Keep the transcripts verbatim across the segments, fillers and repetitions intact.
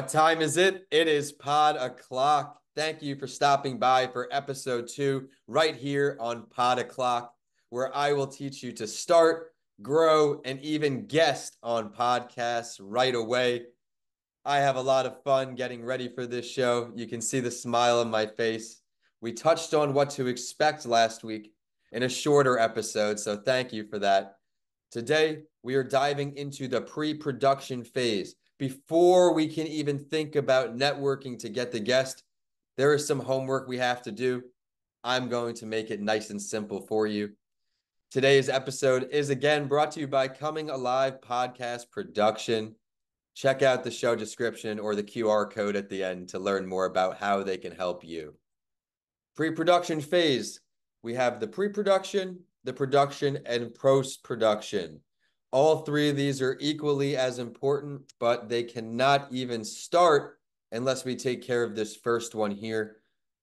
time is it? It is pod o'clock. Thank you for stopping by for episode two right here on Pod O'Clock, where I will teach you to start, grow, and even guest on podcasts right away. I have a lot of fun getting ready for this show. You can see the smile on my face. We touched on what to expect last week in a shorter episode, so thank you for that. Today, we are diving into the pre-production phase. Before we can even think about networking to get the guest, there is some homework we have to do. I'm going to make it nice and simple for you. Today's episode is again brought to you by Coming Alive Podcast Production. Check out the show description or the Q R code at the end to learn more about how they can help you. Pre-production phase. We have the pre-production, the production, and post-production. All three of these are equally as important, but they cannot even start unless we take care of this first one here.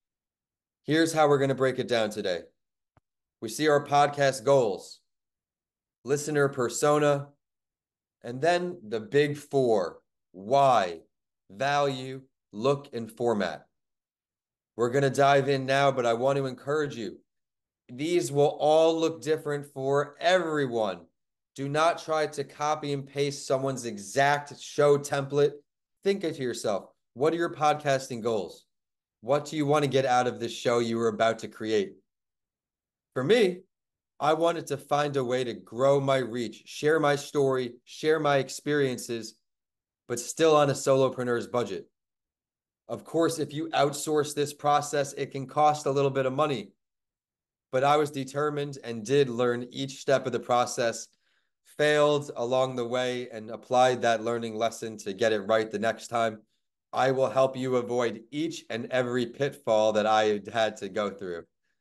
Here's how we're going to break it down today. We see our podcast goals, listener persona, and then the big four: why, value, look, and format. We're going to dive in now, but I want to encourage you. These will all look different for everyone. Do not try to copy and paste someone's exact show template. Think to yourself, what are your podcasting goals? What do you want to get out of this show you are about to create? For me, I wanted to find a way to grow my reach, share my story, share my experiences, but still on a solopreneur's budget. Of course, if you outsource this process, it can cost a little bit of money. But I was determined and did learn each step of the process, failed along the way, and applied that learning lesson to get it right the next time. I will help you avoid each and every pitfall that I had to go through.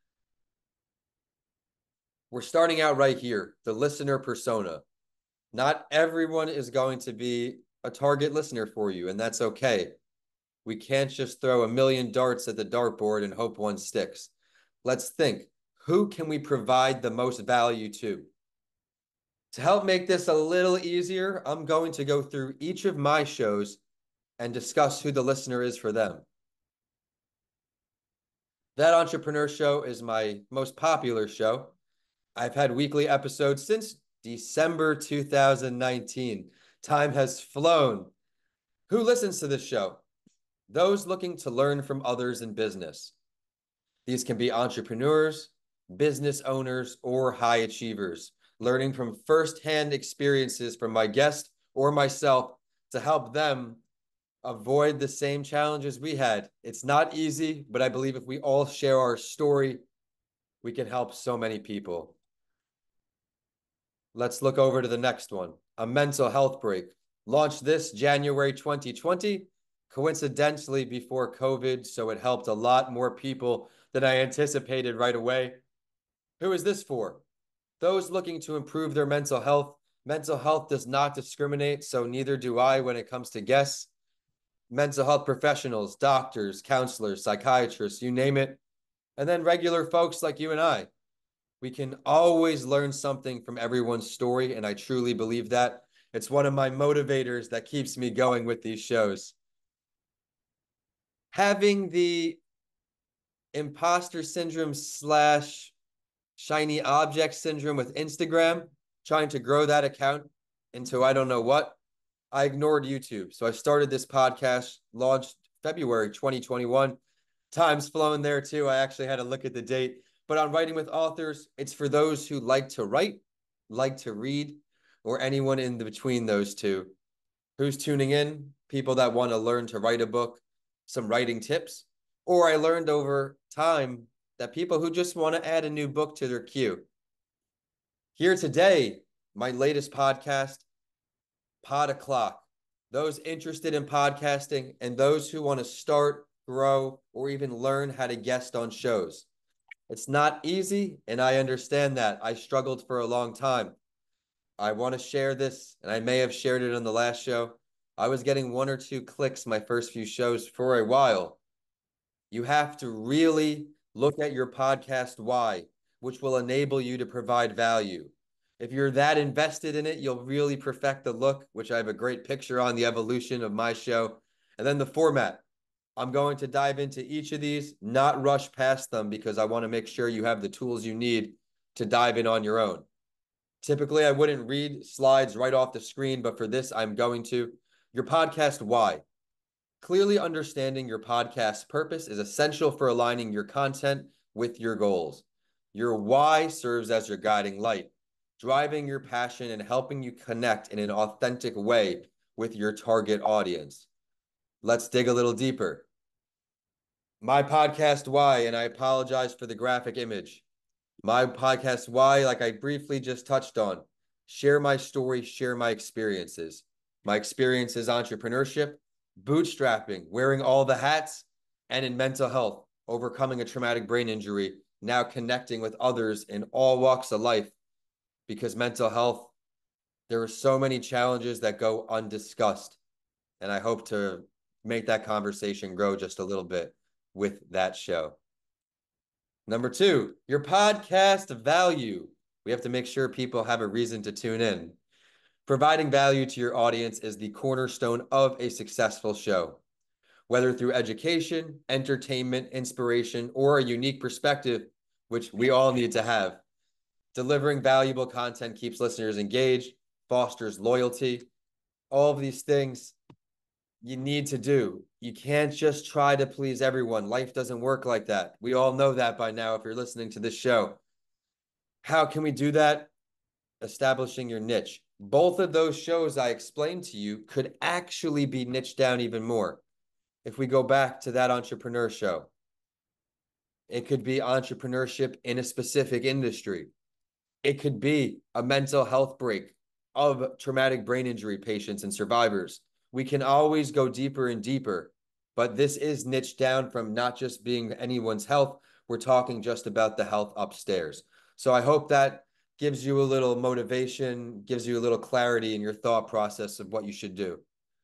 We're starting out right here, the listener persona. Not everyone is going to be a target listener for you, and that's okay. We can't just throw a million darts at the dartboard and hope one sticks. Let's think. Who can we provide the most value to? To help make this a little easier, I'm going to go through each of my shows and discuss who the listener is for them. That Entrepreneur Show is my most popular show. I've had weekly episodes since December two thousand nineteen. Time has flown. Who listens to this show? Those looking to learn from others in business. These can be entrepreneurs, business owners, or high achievers, learning from firsthand experiences from my guest or myself to help them avoid the same challenges we had. It's not easy, but I believe if we all share our story, we can help so many people. Let's look over to the next one. A mental health break. Launched this January twenty twenty, coincidentally before COVID, so it helped a lot more people than I anticipated right away. Who is this for? Those looking to improve their mental health. Mental health does not discriminate, so neither do I when it comes to guests. Mental health professionals, doctors, counselors, psychiatrists, you name it. And then regular folks like you and I. We can always learn something from everyone's story, and I truly believe that. It's one of my motivators that keeps me going with these shows. Having the imposter syndrome slash shiny object syndrome with Instagram, trying to grow that account into I don't know what, I ignored YouTube. So I started this podcast, launched February twenty twenty-one. Time's flown there too. I actually had to look at the date. But on Writing with Authors, it's for those who like to write, like to read, or anyone in between those two. Who's tuning in? People that want to learn to write a book, some writing tips, or I learned over time that people who just want to add a new book to their queue. Here today, my latest podcast, Pod O'Clock. Those interested in podcasting and those who want to start, grow, or even learn how to guest on shows. It's not easy, and I understand that. I struggled for a long time. I want to share this, and I may have shared it on the last show. I was getting one or two clicks my first few shows for a while. You have to really look at your podcast why, which will enable you to provide value. If you're that invested in it, you'll really perfect the look, which I have a great picture on the evolution of my show. And then the format. I'm going to dive into each of these, not rush past them because I want to make sure you have the tools you need to dive in on your own. Typically, I wouldn't read slides right off the screen, but for this, I'm going to. Your podcast why. Clearly understanding your podcast purpose is essential for aligning your content with your goals. Your why serves as your guiding light, driving your passion and helping you connect in an authentic way with your target audience. Let's dig a little deeper. My podcast why, and I apologize for the graphic image. My podcast why, like I briefly just touched on, share my story, share my experiences. My experiences, entrepreneurship, bootstrapping, wearing all the hats, and in mental health, overcoming a traumatic brain injury, now connecting with others in all walks of life. Because mental health, there are so many challenges that go undiscussed. And I hope to make that conversation grow just a little bit with that show. Number two, your podcast value. We have to make sure people have a reason to tune in. Providing value to your audience is the cornerstone of a successful show. Whether through education, entertainment, inspiration, or a unique perspective, which we all need to have. Delivering valuable content keeps listeners engaged, fosters loyalty. All of these things you need to do. You can't just try to please everyone. Life doesn't work like that. We all know that by now if you're listening to this show. How can we do that? Establishing your niche. Both of those shows I explained to you could actually be niched down even more. If we go back to that entrepreneur show, it could be entrepreneurship in a specific industry. It could be a mental health break of traumatic brain injury patients and survivors. We can always go deeper and deeper, but this is niched down from not just being anyone's health. We're talking just about the health upstairs. So I hope that gives you a little motivation, gives you a little clarity in your thought process of what you should do.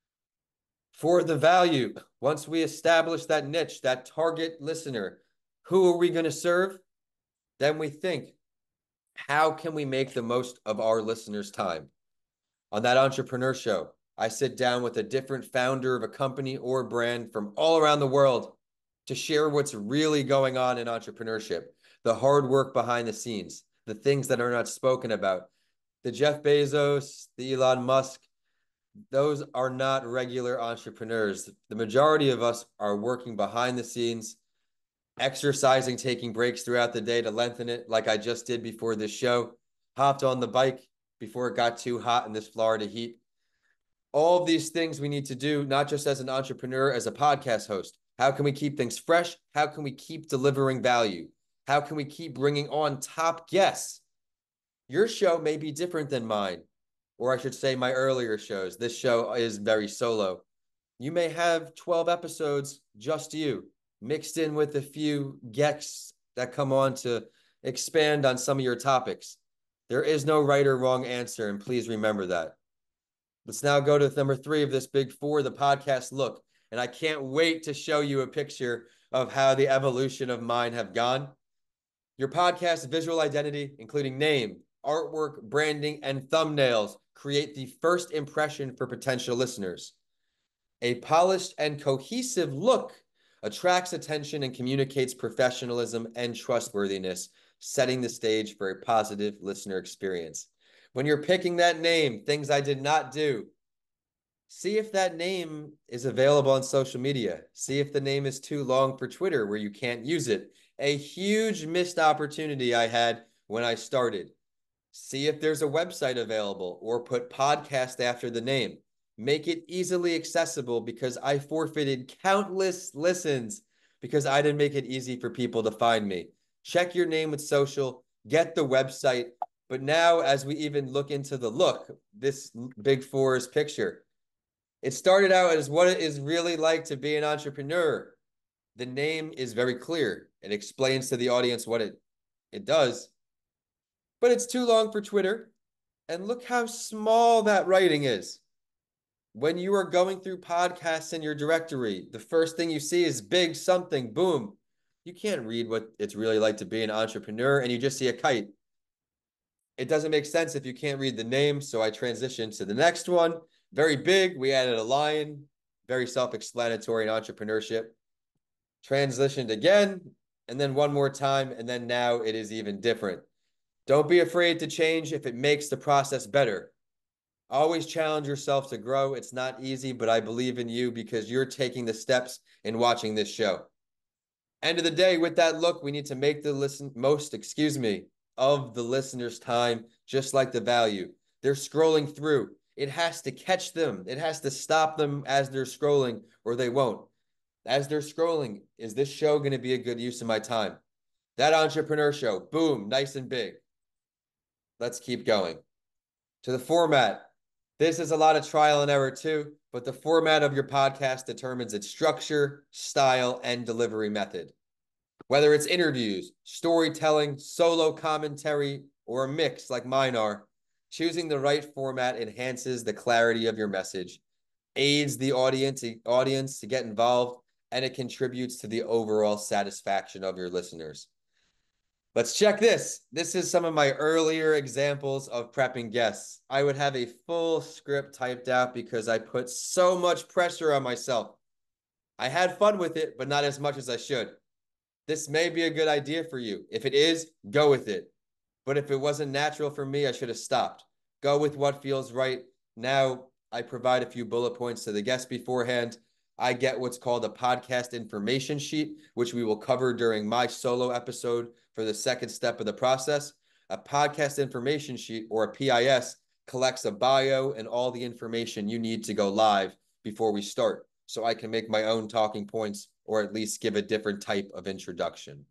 For the value, once we establish that niche, that target listener, who are we going to serve? Then we think, how can we make the most of our listeners' time? On that entrepreneur show, I sit down with a different founder of a company or brand from all around the world to share what's really going on in entrepreneurship, the hard work behind the scenes, the things that are not spoken about. The Jeff Bezos, the Elon Musk, those are not regular entrepreneurs. The majority of us are working behind the scenes, exercising, taking breaks throughout the day to lengthen it, like I just did before this show. Hopped on the bike before it got too hot in this Florida heat. All of these things we need to do, not just as an entrepreneur, as a podcast host. How can we keep things fresh? How can we keep delivering value? How can we keep bringing on top guests? Your show may be different than mine, or I should say my earlier shows. This show is very solo. You may have twelve episodes, just you, mixed in with a few guests that come on to expand on some of your topics. There is no right or wrong answer, and please remember that. Let's now go to number three of this big four, the podcast look. And I can't wait to show you a picture of how the evolution of mine have gone. Your podcast visual identity, including name, artwork, branding, and thumbnails, create the first impression for potential listeners. A polished and cohesive look attracts attention and communicates professionalism and trustworthiness, setting the stage for a positive listener experience. When you're picking that name, things I did not do, see if that name is available on social media. See if the name is too long for Twitter where you can't use it. A huge missed opportunity I had when I started. See if there's a website available or put podcast after the name. Make it easily accessible because I forfeited countless listens because I didn't make it easy for people to find me. Check your name with social, get the website. But now, as we even look into the look, this big four's picture, it started out as what it is really like to be an entrepreneur. The name is very clear. It explains to the audience what it, it does. But it's too long for Twitter. And look how small that writing is. When you are going through podcasts in your directory, the first thing you see is big something, boom. You can't read what it's really like to be an entrepreneur, and you just see a kite. It doesn't make sense if you can't read the name, so I transitioned to the next one. Very big, we added a lion. very self-explanatory in entrepreneurship. Transitioned again, and then one more time, and then now it is even different. Don't be afraid to change if it makes the process better. Always challenge yourself to grow. It's not easy, but I believe in you because you're taking the steps in watching this show. End of the day, with that look, we need to make the listen most, excuse me, of the listener's time, just like the value. They're scrolling through. It has to catch them. It has to stop them as they're scrolling, or they won't. As they're scrolling, is this show going to be a good use of my time? That entrepreneur show, boom, nice and big. Let's keep going. To the format. This is a lot of trial and error too, but the format of your podcast determines its structure, style, and delivery method. Whether it's interviews, storytelling, solo commentary, or a mix like mine are, choosing the right format enhances the clarity of your message, aids the audience, audience to get involved, and it contributes to the overall satisfaction of your listeners. Let's check this. This is some of my earlier examples of prepping guests. I would have a full script typed out because I put so much pressure on myself. I had fun with it, but not as much as I should. This may be a good idea for you. If it is, go with it. But if it wasn't natural for me, I should have stopped. Go with what feels right. Now, I provide a few bullet points to the guest beforehand. I get what's called a podcast information sheet, which we will cover during my solo episode for the second step of the process. A podcast information sheet, or a P I S, collects a bio and all the information you need to go live before we start, so I can make my own talking points or at least give a different type of introduction.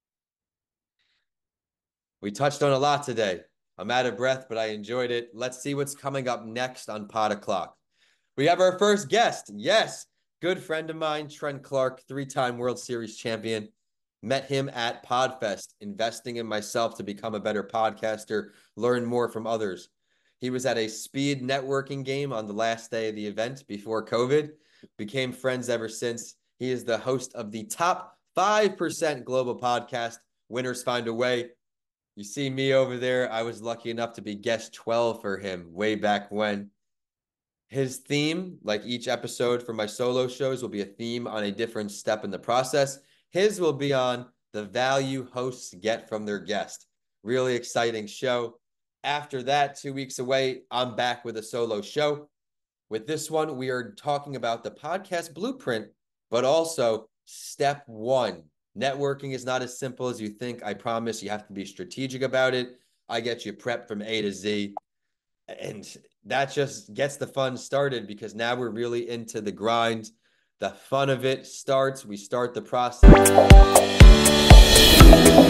We touched on a lot today. I'm out of breath, but I enjoyed it. Let's see what's coming up next on Pod O'Clock. We have our first guest. Yes, good friend of mine, Trent Clark, three-time World Series champion. Met him at PodFest, investing in myself to become a better podcaster, learn more from others. He was at a speed networking game on the last day of the event before COVID. Became friends ever since. He is the host of the top five percent global podcast, Winners Find a Way. You see me over there. I was lucky enough to be guest twelve for him way back when. His theme, like each episode for my solo shows, will be a theme on a different step in the process. His will be on the value hosts get from their guest. Really exciting show. After that, two weeks away, I'm back with a solo show. With this one, we are talking about the podcast blueprint, but also step one. Networking is not as simple as you think. I promise you have to be strategic about it. I get you prepped from A to Z. And that just gets the fun started because now we're really into the grind. The fun of it starts. We start the process.